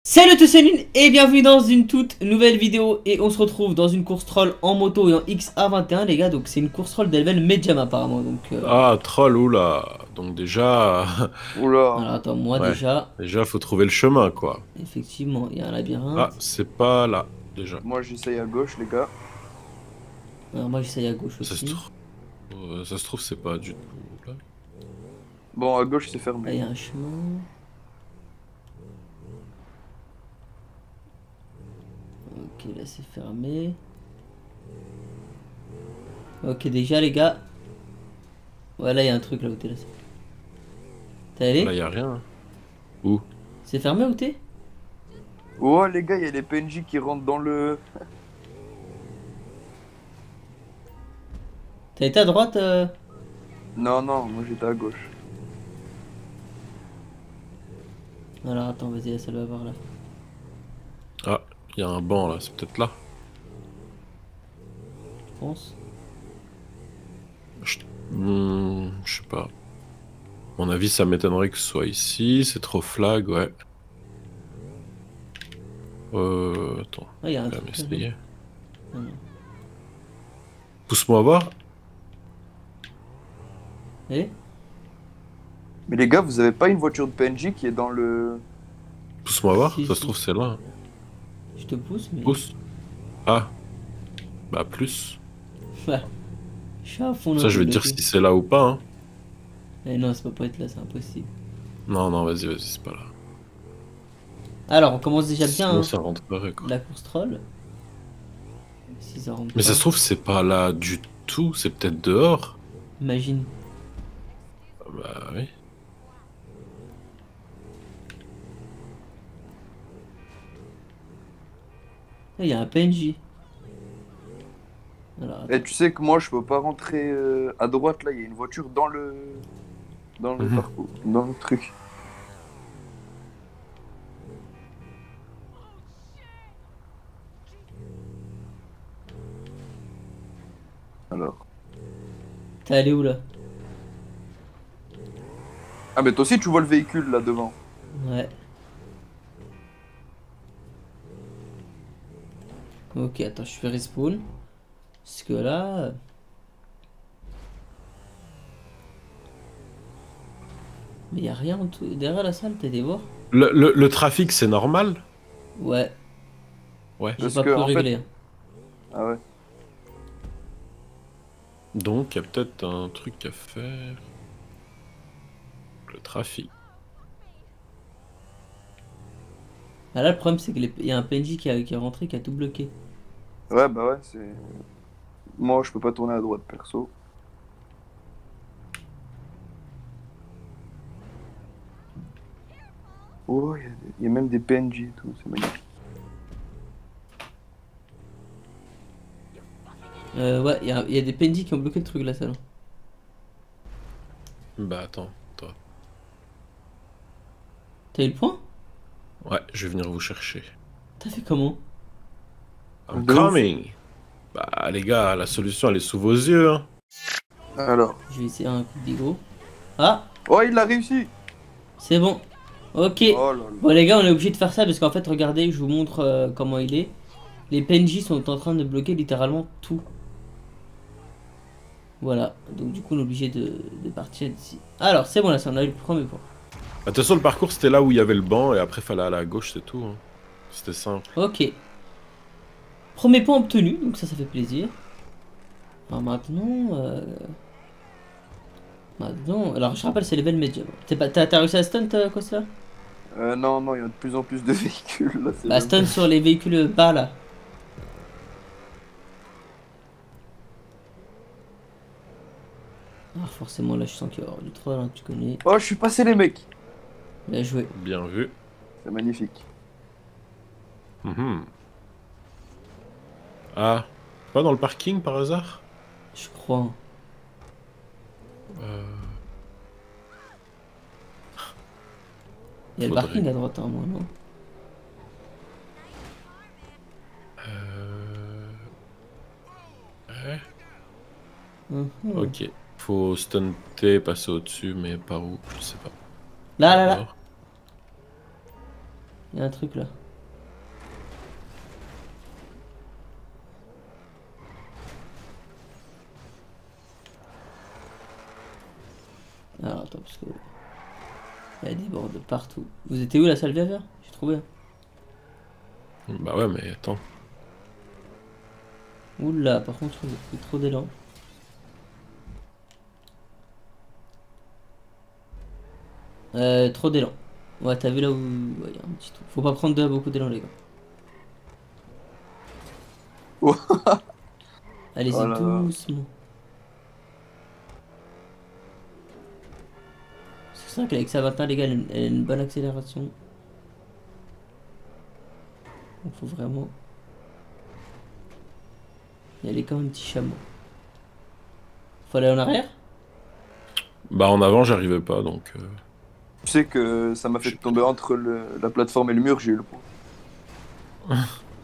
Salut à tous, c'est Lune et bienvenue dans une toute nouvelle vidéo. Et on se retrouve dans une course troll en moto et en XA21 les gars. Donc c'est une course troll de level Medjam apparemment. Donc Ah, troll, oula. Donc déjà... Oula. alors attends, moi Ouais. déjà, Déjà, faut trouver le chemin, quoi. effectivement, il y a un Ah, labyrinthe. c'est pas là, déjà. Moi j'essaye à gauche les gars. Alors moi j'essaye à gauche Ça se aussi. trouve... ça se trouve, c'est pas du tout là. Bon à gauche c'est Là il y fermé. a un chemin. Ok, là c'est fermé. Ok, déjà les gars. Ouais, là il y a un truc là où t'es là. T'es Là, allé? y a rien. Où? C'est fermé où t'es? Oh les gars, il y a les PNJ qui rentrent dans le... T'as été à droite Non, non, moi j'étais à gauche. Alors attends, vas-y, là, ça doit avoir là. Ah, y a un banc, là. C'est peut-être là. Je pense. Je... je sais pas. À mon avis, ça m'étonnerait que ce soit ici. C'est trop flag, ouais. Attends. Ah, il y a un Quand même truc là, non? essayer. Ah, non. Pousse-moi voir. Eh? Mais les gars, vous avez pas une voiture de PNJ qui est dans le... Pousse-moi voir. Si, Ça se si. trouve, c'est là. Je te pousse, mais. Pousse. Ah. Bah, plus. Ouais. Je suis à fond dans Ça, le je vais te dire bloqué. si c'est là ou pas, hein. Eh non, ça peut pas être là, c'est impossible. Non, non, vas-y, vas-y, c'est pas là. Alors, on commence déjà bien Sinon, hein, ça rentrerait, quoi. la course troll. Si ça rentre Mais ça pas, se trouve, c'est pas là du tout, c'est peut-être dehors. imagine. Ah bah oui. Il y a un PNJ. Alors, Et attends. tu sais que moi je peux pas rentrer à droite là, il y a une voiture dans le... Dans le Mhm. parcours, dans le truc. Alors... T'es allé où là? Ah mais toi aussi tu vois le véhicule là devant. Ouais. Ok, attends, je fais respawn. Parce que là. Mais y a rien en tout. Derrière la salle, t'es allé voir? Le trafic, c'est normal? Ouais, Ouais. j'ai Parce pas que pu en fait... régler, hein. Ah ouais. Donc, il y a peut-être un truc à faire. Le trafic. Ah, là, le problème, c'est qu'il y a un PNJ qui est rentré, qui a tout bloqué. Ouais bah ouais, c'est... Moi je peux pas tourner à droite perso. Oh, il y a même des PNJ et tout, c'est magnifique. Ouais, il y a des PNJ qui ont bloqué le truc, la salle. Bah attends, toi. T'as eu le point? Ouais, je vais venir vous chercher. T'as fait comment? I'm De ouf. coming! Bah les gars, la solution, elle est sous vos yeux, hein. Alors. Je vais essayer un coup de bigot. Ah, Oh, il l'a réussi! c'est bon. Ok. Oh là Bon là. les gars, on est obligé de faire ça parce qu'en fait, regardez, je vous montre comment il est. Les PNJ sont en train de bloquer littéralement tout. Voilà. Donc du coup, on est obligé de partir d'ici. Alors, c'est bon là, ça on a eu le premier point. De toute façon, le parcours, c'était là où il y avait le banc, et après, fallait aller à gauche, c'est tout, hein. C'était simple. Ok. Premier point obtenu, donc ça fait plaisir. Alors maintenant... Maintenant... Alors je rappelle, c'est level medium. T'as réussi à stun quoi ça? Non, non, il y a de plus en plus de véhicules là, c'est Bah même... stun sur les véhicules bas là. Ah forcément là je sens qu'il va y avoir du troll, hein, tu connais. Oh, je suis passé les mecs! Bien joué. Bien vu. C'est magnifique. Mhm. Ah, pas dans le parking par hasard? Je crois. Euh, Il y a le Faudrait. parking à droite hein, moi non? Ouais. Mhm. Ok. Faut stunter, passer au-dessus, mais par où? Je sais pas. Là là là. Alors. Il y a un truc là. Alors attends, parce que... Il y a des bords de partout. Vous étiez où la salle vert? J'ai trouvé. Bah ouais, mais attends. Oula, par contre, j'ai pris trop d'élan. Trop d'élan. Ouais, t'as vu là où... Ouais, y a un petit truc. Faut pas prendre beaucoup d'élan, les gars. Oh. Allez-y Oh là là. doucement. C'est vrai qu'avec sa 21, les gars, elle a une bonne accélération. Donc faut vraiment... Y aller comme un petit chameau. Faut aller en arrière? Bah en avant, j'arrivais pas, donc... Tu sais que ça m'a fait tomber entre la plateforme et le mur, j'ai eu le point.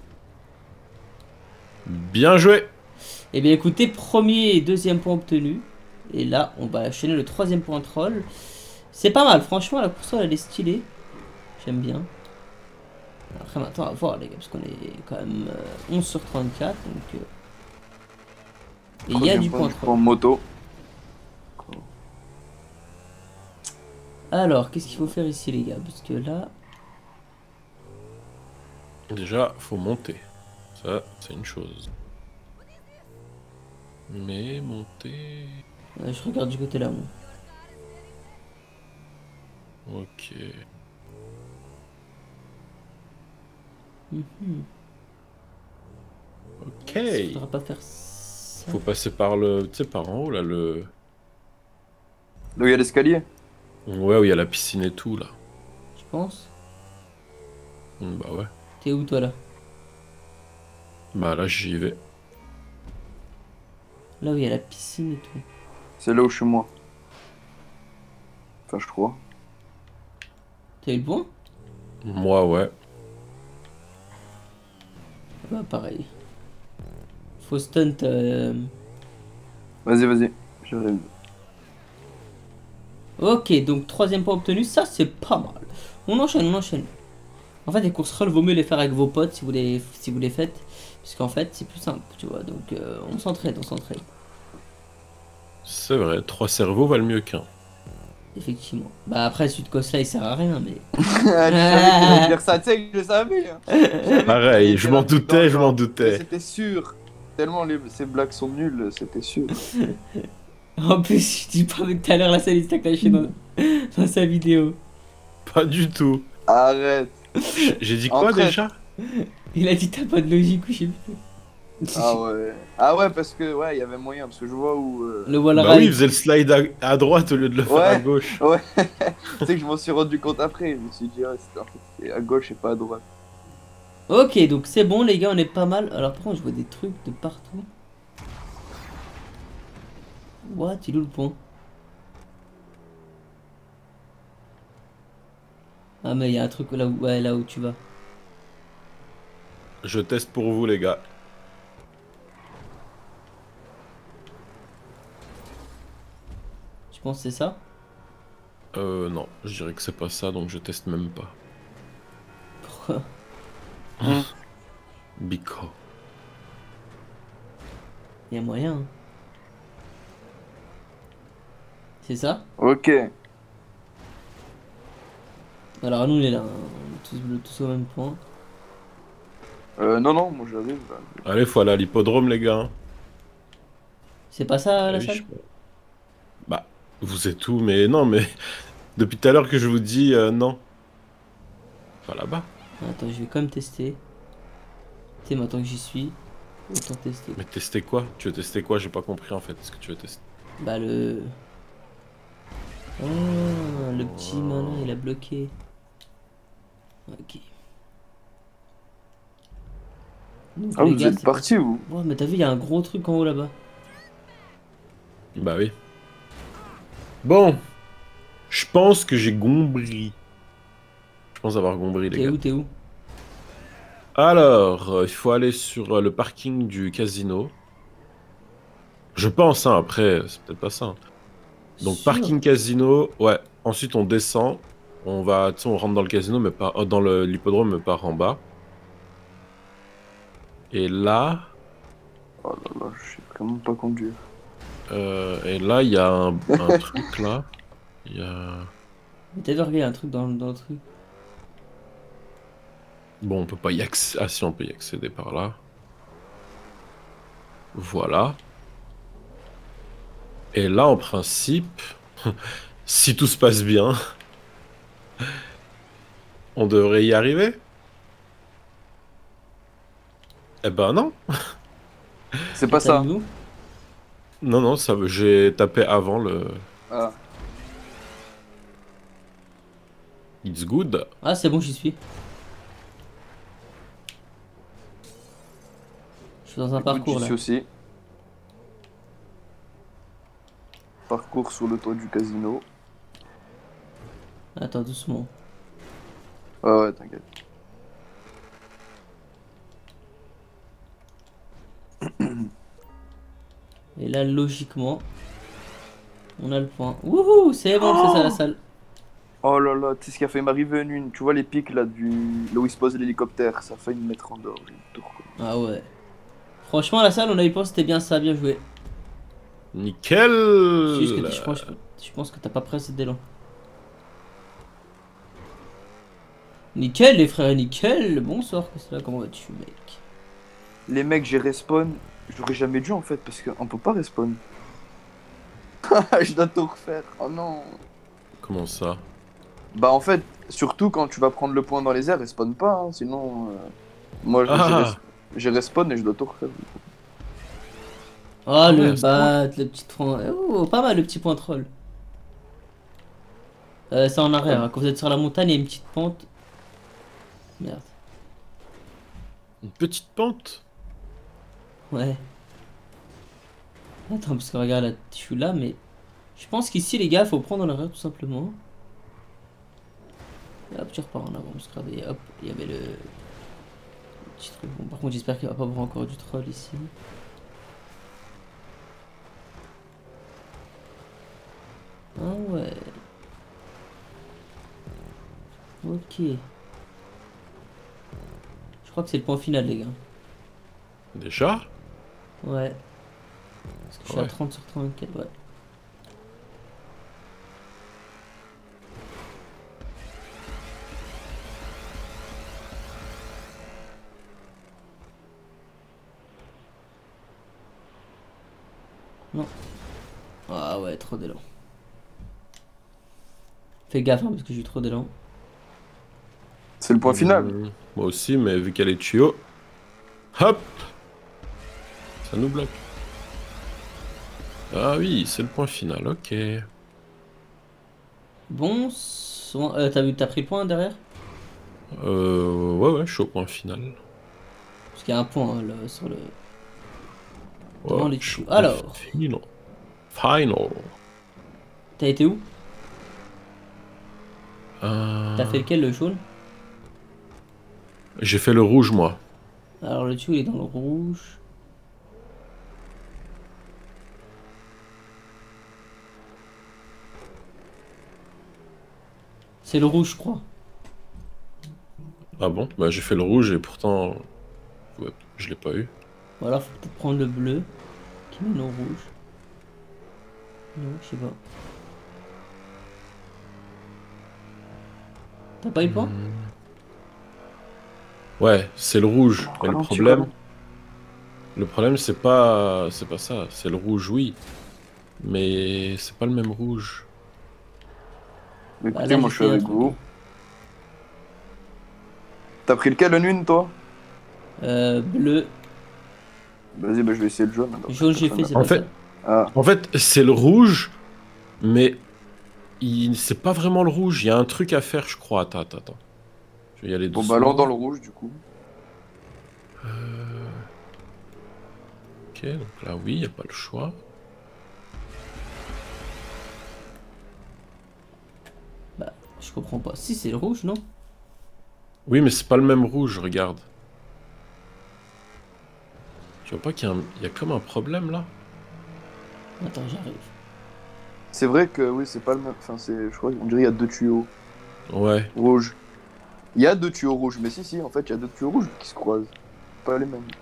Bien joué! Eh bien écoutez, premier et deuxième point obtenu. Et là, on va enchaîner le troisième point troll. C'est pas mal, franchement, la course elle est stylée. J'aime bien. Après maintenant, à voir les gars, parce qu'on est quand même 11 sur 34. Donc, et il y a du point troll. En moto. Alors, qu'est-ce qu'il faut faire ici les gars? Parce que là... Déjà, faut monter. Ça, c'est une chose. Mais monter... je regarde du côté là, moi. Ok. Ok. Il faudra pas faire ça. Faut passer par le... Tu sais, par en haut, là, le... Là où il y a l'escalier. Ouais, où il y a la piscine et tout, là. Tu penses? Bah ouais. T'es où toi là? Bah là, j'y vais. Là où il y a la piscine et tout. C'est là où je suis moi. Enfin, je crois. T'as eu le point? Moi, ouais. Bah pareil. Faut stunt. Vas-y, vas-y. J'arrive. Ok, donc troisième point obtenu, ça c'est pas mal. On enchaîne, on enchaîne. En fait, les courses roll, vaut mieux les faire avec vos potes si vous les faites. Puisqu'en fait, c'est plus simple, tu vois. Donc, on s'entraide, on s'entraide. C'est vrai, 3 cerveaux valent mieux qu'un. Effectivement. Bah après, celui de Kosla, il sert à rien, mais... Je savais qu'il allait dire ça, tu sais que je le savais. Hein. Pareil, je m'en doutais, je m'en doutais. C'était sûr. Tellement ces blagues sont nulles, c'était sûr. En plus, je dis pas, mais tout à l'heure, la salle, il s'est caché dans sa vidéo. Pas du tout. Arrête. J'ai dit quoi Entraide. déjà? Il a dit t'as pas de logique ou je sais plus. Ah ouais. Ah ouais, parce que ouais, il y avait moyen, parce que je vois où. Le wall Bah oui, ride. il faisait le slide à droite au lieu de le faire à Ouais. gauche. Ouais. Tu sais que je m'en suis rendu compte après. Je me suis dit, en fait, c'est à gauche et pas à droite. Ok, donc c'est bon, les gars, on est pas mal. Alors, par contre, je vois des trucs de partout. What? Il est où le pont? Ah, mais il y a un truc là où, ouais, là où tu vas. Je teste pour vous, les gars. Tu penses que c'est ça? Non, je dirais que c'est pas ça, donc je teste même pas. Pourquoi? Bico. Il y a moyen. Hein. C'est ça? Ok. Alors, nous, on est là. Hein. On est tous au même point. Non, non, moi j'arrive. Là. Allez, faut aller à l'hippodrome, les gars. C'est pas ça, la Oui, salle? Bah, vous êtes où? Mais non, mais depuis tout à l'heure que je vous dis non. Pas là-bas. Attends, je vais quand même tester. Tu sais, maintenant que j'y suis, autant tester. Mais tester quoi? Tu veux tester quoi? J'ai pas compris en fait ce que tu veux tester. Bah, le... Ah, le petit malin, il a bloqué. Ok. Donc, Ah, les vous gars, êtes c'est partis, vous? pas- Ouais, mais t'as vu, il y a un gros truc en haut là-bas. Bah oui. Bon. Je pense que j'ai gombri. Je pense avoir gombri, les T'es gars. où, t'es où? Alors, il faut aller sur le parking du casino. Je pense, hein, après, c'est peut-être pas ça. Hein. Donc, Sûr. parking casino, ouais. Ensuite, on descend. On va, tu sais, on rentre dans le casino, mais pas dans l'hippodrome, mais par en bas. Et là, Oh là là, je sais vraiment pas conduire. il y a un truc là. Il y a... Mais t'as vu, regarde, il y a un truc dans le truc. Bon, on peut pas y accéder. Ah si, on peut y accéder par là. Voilà. Et là, en principe, si tout se passe bien, on devrait y arriver. Eh ben non. C'est Et pas t'as ça. mis où? Non, non, ça, j'ai tapé avant le Ah, It's good. Ah, c'est bon, j'y suis. Je suis dans un écoute, parcours j'y là. suis aussi. Parcours sur le toit du casino. Attends, doucement. Ah ouais, t'inquiète. Et là, logiquement, on a le point. Wouhou, c'est bon, c'est ça la salle. Oh là là, tu sais ce qui a failli m'arriver une. Tu vois les pics là, là où il se pose l'hélicoptère, ça a failli me mettre en dehors. J'ai eu le tour, quoi. Ah ouais. Franchement, la salle, on a eu pensé, c'était bien ça, bien joué. Nickel. C'est juste que je pense que t'as pas pris assez d'élan. Nickel, les frères, nickel. Bonsoir, que c'est là, comment vas-tu, mec? Les mecs, j'ai respawn. J'aurais jamais dû en fait, parce qu'on peut pas respawn. Je dois tout refaire. Oh non. Comment ça? Bah en fait, surtout quand tu vas prendre le point dans les airs, respawn pas, hein, sinon... moi Ah. j'ai respawn et je dois tout refaire. Oh, le Ouais, c'est bat, le petit point. Oh, pas mal, le petit point troll. C'est en arrière, hein. Quand vous êtes sur la montagne, il y a une petite pente. Merde. une petite pente. Ouais. Attends, parce que regarde, là, je suis là, mais... Je pense qu'ici, les gars, faut prendre en arrière, tout simplement. Et hop, tu repars en avant, parce que regardez, hop, il y avait le petit truc. Bon, par contre, j'espère qu'il va pas avoir encore du troll ici. Ah ouais. Ok. Je crois que c'est le point final, les gars. Déjà? Ouais. Parce que je suis à Ouais. 30 sur 34, ouais. Non. Ah ouais, trop d'élan. Fais gaffe, hein, parce que j'ai eu trop d'élan. C'est le point final. Moi aussi, mais vu qu'elle est tuyau. Hop! Ça nous bloque. Ah oui, c'est le point final, ok. Bon, t'as pris le point derrière? Ouais, je suis au point final. Parce qu'il y a un point hein, là, sur le... Ouais, Devant les je suis tuyaux. au point Alors, final. Final. t'as été où? Euh, T'as fait lequel, le jaune? J'ai fait le rouge, moi. Alors le tuyau il est dans le rouge. C'est le rouge, je crois. Ah bon? Bah j'ai fait le rouge et pourtant... Ouais, je l'ai pas eu. Ou alors faut peut-être prendre le bleu qui mène au rouge. Non, je sais pas. T'as pas eu le point? Ouais, c'est le rouge. Et le Ralenti, problème... ralenti. Le problème, c'est pas ça. C'est le rouge, oui. Mais c'est pas le même rouge. Mais Bah écoutez, là moi j'ai je suis fait un avec truc. vous. T'as pris lequel, le nune, toi? Bleu. Vas-y, bah je vais essayer le jaune alors. Jaune j'ai fait, c'est En pas ça. fait, Ah, c'est le rouge, mais c'est pas vraiment le rouge. Il y a un truc à faire, je crois. Attends. Je vais y aller bon doucement. bah allons dans le rouge du coup. Ok, donc là, oui, il n'y a pas le choix. Bah, je comprends pas. Si, c'est le rouge, non? Oui, mais c'est pas le même rouge, regarde. Tu vois pas il y a comme un problème, là? Attends, j'arrive. C'est vrai que oui, c'est pas le même. Enfin, c'est. Je crois qu'on dirait qu'il y a deux tuyaux. Ouais. Rouge. Il y a 2 tuyaux rouges, mais si, en fait, il y a 2 tuyaux rouges qui se croisent. Pas les mêmes.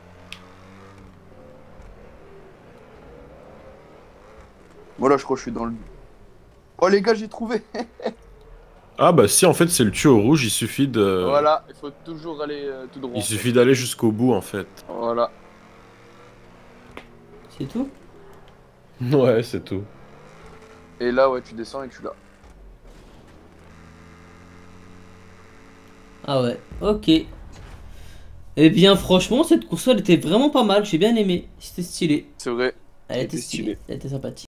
Voilà, je crois que je suis dans le... Oh les gars, j'ai trouvé. Ah bah si, en fait, c'est le tuyau rouge, il suffit de... Voilà, il faut toujours aller tout droit. Il suffit d'aller jusqu'au bout, en fait. Voilà. C'est tout? Ouais, c'est tout. Et là, ouais, tu descends et tu l'as. Ah ouais, ok. Eh bien, franchement, cette course, elle était vraiment pas mal. J'ai bien aimé. C'était stylé. C'est vrai. Elle était C'était stylée. stylé. Elle était sympathique.